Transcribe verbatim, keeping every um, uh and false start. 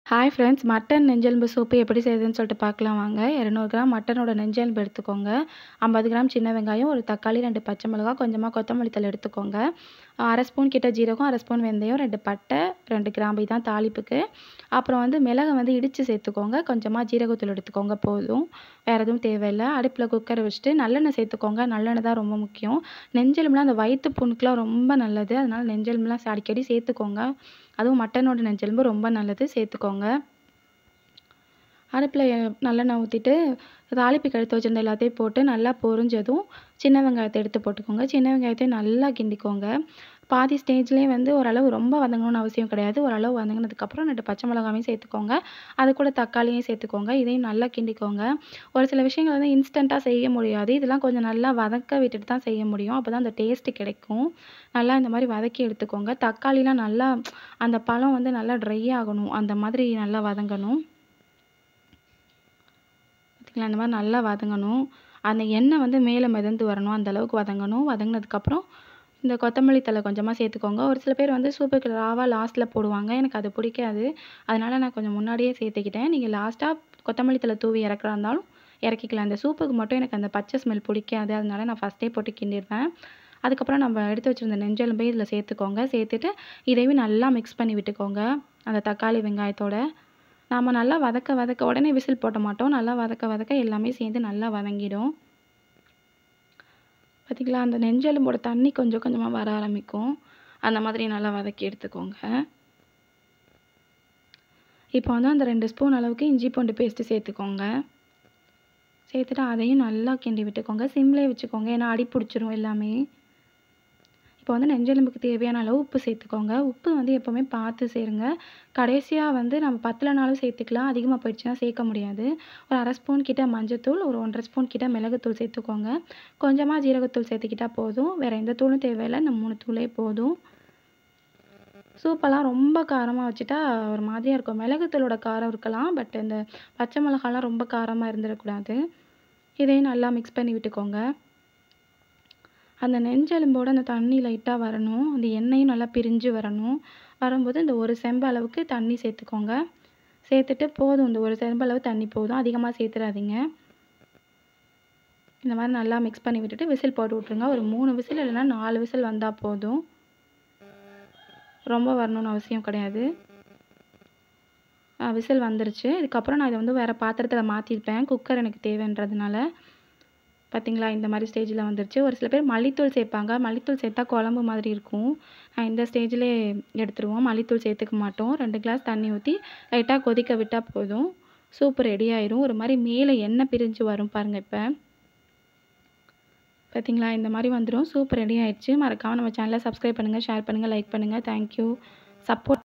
Hi friends, mutton நெஞ்செலும்பு soup எப்படி செய்யுதுன்னு சொல்லிட்டு பார்க்கலாம் வாங்க. இருநூறு கிராம் மட்டனோட நெஞ்செலும்பு எடுத்துக்கோங்க. ஐம்பது கிராம் சின்ன வெங்காயம், ஒரு தக்காளி, ரெண்டு பச்சை மிளகாய், கொஞ்சமாக கொத்தமல்லி தழை எடுத்துக்கோங்க. அரை ஸ்பூன் கிட்ட ஜீரகம், அரை ஸ்பூன் வெந்தயம், ரெண்டு பட்டை, ரெண்டு கிராம்பு தான் தாளிப்புக்கு. அப்புறம் வந்து மிளகை வந்து இடித்து சேர்த்துக்கோங்க. கொஞ்சமாக ஜீரகத்தூள் எடுத்துக்கோங்க போதும். வேறு எதுவும் தேவையில்லை. அடுப்பில் குக்கரை வச்சுட்டு நல்லெண்ணெய் சேர்த்துக்கோங்க. நல்லெண்ணெய் தான் ரொம்ப முக்கியம். நெஞ்செலும்புலாம் அந்த வயிற்று புண்ணுக்குலாம் ரொம்ப நல்லது. அதனால் நெஞ்செலும்புலாம் அடிக்கடி சேர்த்துக்கோங்க. அதுவும் மட்டனோட நெஞ்செலும்பு ரொம்ப நல்லது, சேர்த்துக்கோங்க. அடுப்பில் நல்லெண்ணெய் ஊற்றிட்டு தாளிப்புக்கு எடுத்து வச்சிருந்த எல்லாத்தையும் போட்டு நல்லா பொரிஞ்சதும் சின்ன வெங்காயத்தை எடுத்து போட்டுக்கோங்க. சின்ன வெங்காயத்தையும் நல்லா கிண்டிக்கோங்க. பாதி ஸ்டேஜ்லேயே வந்து ஓரளவு ரொம்ப வதங்கணும்னு அவசியம் கிடையாது. ஓரளவு வதங்கினதுக்கப்புறம் ரெண்டு பச்சை மிளகாவையும் சேர்த்துக்கோங்க. அது கூட தக்காளியும் சேர்த்துக்கோங்க. இதையும் நல்லா கிண்டிக்கோங்க. ஒரு சில விஷயங்கள் வந்து இன்ஸ்டண்ட்டாக செய்ய முடியாது. இதெல்லாம் கொஞ்சம் நல்லா வதக்க விட்டுட்டு தான் செய்ய முடியும். அப்போ தான் அந்த டேஸ்ட்டு கிடைக்கும். நல்லா இந்த மாதிரி வதக்கி எடுத்துக்கோங்க. தக்காளிலாம் நல்லா அந்த பழம் வந்து நல்லா ட்ரை ஆகணும். அந்த மாதிரி நல்லா வதங்கணும். பார்த்திங்களா, இந்த மாதிரி நல்லா வதங்கணும். அந்த எண்ணெய் வந்து மேலே மிதந்து வரணும். அந்த அளவுக்கு வதங்கணும். வதங்கினதுக்கப்புறம் இந்த கொத்தமல்லி தழை கொஞ்சமாக சேர்த்துக்கோங்க. ஒரு சில பேர் வந்து சூப்புக்கு ராவா லாஸ்ட்டில் போடுவாங்க. எனக்கு அது பிடிக்காது. அதனால் நான் கொஞ்சம் முன்னாடியே சேர்த்துக்கிட்டேன். நீங்கள் லாஸ்ட்டாக கொத்தமல்லி தழை தூவி இறக்குறா இருந்தாலும் இறக்கிக்கலாம். இந்த சூப்புக்கு மட்டும் எனக்கு அந்த பச்சை ஸ்மெல் பிடிக்காது. அதனால நான் ஃபஸ்ட்டே போட்டு கிண்டிடுவேன். அதுக்கப்புறம் நம்ம எடுத்து வச்சுருந்த நெஞ்செலும்பையும் இதில் சேர்த்துக்கோங்க. சேர்த்துட்டு இதையும் நல்லா மிக்ஸ் பண்ணி விட்டுக்கோங்க. அந்த தக்காளி வெங்காயத்தோட நாம் நல்லா வதக்க வதக்க உடனே விசில் போட்ட மாட்டோம். நல்லா வதக்க வதக்க எல்லாமே சேர்ந்து நல்லா வதங்கிடும். பார்த்திங்களா, அந்த நெஞ்செலும்போட தண்ணி கொஞ்சம் கொஞ்சமாக வர ஆரம்பிக்கும். அந்த மாதிரி நல்லா வதக்கி எடுத்துக்கோங்க. இப்போ வந்து அந்த ரெண்டு ஸ்பூன் அளவுக்கு இஞ்சி பூண்டு பேஸ்ட்டு சேர்த்துக்கோங்க. சேர்த்துட்டு அதையும் நல்லா கிண்டி விட்டுக்கோங்க. சிம்லேயே வச்சுக்கோங்க, ஏன்னா அடி பிடிச்சிரும் எல்லாமே. இப்போ வந்து நெஞ்செலும்புக்கு தேவையான அளவு உப்பு சேர்த்துக்கோங்க. உப்பு வந்து எப்போவுமே பார்த்து சேருங்க. கடைசியாக வந்து நம்ம பத்தலைனாலும் சேர்த்துக்கலாம். அதிகமாக போயிடுச்சுன்னா சேர்க்க முடியாது. ஒரு அரை ஸ்பூன் கிட்ட மஞ்சத்தூள், ஒரு ஒன்றரை ஸ்பூன் கிட்ட மிளகுத்தூள் சேர்த்துக்கோங்க. கொஞ்சமாக ஜீரகத்தூள் சேர்த்துக்கிட்டால் போதும். வேறு எந்த தூளும் தேவையில்லை. இந்த மூணு தூளே போதும். சூப்பெல்லாம் ரொம்ப காரமாக வச்சுட்டா ஒரு மாதிரியாக இருக்கும். மிளகுத்தூளோட காரம் இருக்கலாம், பட் இந்த பச்சை மிளகாலாம் ரொம்ப காரமாக இருந்துடக்கூடாது. இதையும் நல்லா மிக்ஸ் பண்ணி விட்டுக்கோங்க. அந்த நெஞ்செலும்போட அந்த தண்ணி லைட்டாக வரணும். அந்த எண்ணெயும் நல்லா பிரிஞ்சு வரணும். வரும்போது இந்த ஒரு செம்பு அளவுக்கு தண்ணி சேர்த்துக்கோங்க. சேர்த்துட்டு போதும், இந்த ஒரு செம்பு அளவு தண்ணி போதும். அதிகமாக சேர்த்துறாதீங்க. இந்த மாதிரி நல்லா மிக்ஸ் பண்ணி விட்டுட்டு விசில் போட்டு விட்ருங்க. ஒரு மூணு விசில் இல்லைன்னா நாலு விசில் வந்தால் போதும். ரொம்ப வரணும்னு அவசியம் கிடையாது. விசில் வந்துருச்சு. இதுக்கப்புறம் நான் இதை வந்து வேறு பாத்திரத்தில் மாற்றிருப்பேன். குக்கர் எனக்கு தேவைன்றதுனால. பார்த்திங்களா, இந்த மாதிரி ஸ்டேஜில் வந்துருச்சு. ஒரு சில பேர் மல்லித்தூள் சேர்ப்பாங்க. மல்லித்தூள் சேர்த்தா குழம்பு மாதிரி இருக்கும். நான் இந்த ஸ்டேஜ்லேயே எடுத்துருவோம். மல்லித்தூள் சேர்த்துக்க மாட்டோம். ரெண்டு கிளாஸ் தண்ணி ஊற்றி லைட்டாக கொதிக்க விட்டால் போதும். சூப்பு ரெடி ஆயிரும். ஒரு மாதிரி மேலே எண்ணெய் பிரிஞ்சு வரும் பாருங்கள். இப்போ பார்த்திங்களா, இந்த மாதிரி வந்துடும். சூப்பு ரெடி ஆயிடுச்சு. மறக்காமல் நம்ம சேனலை சப்ஸ்கிரைப் பண்ணுங்கள், ஷேர் பண்ணுங்கள், லைக் பண்ணுங்கள். தேங்க்யூ. சப்போர்ட்